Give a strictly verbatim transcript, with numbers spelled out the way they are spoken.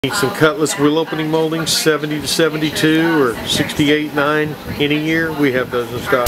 Need some Cutlass wheel opening moldings, seventy to seventy-two or sixty-eight nine any year. We have those in stock.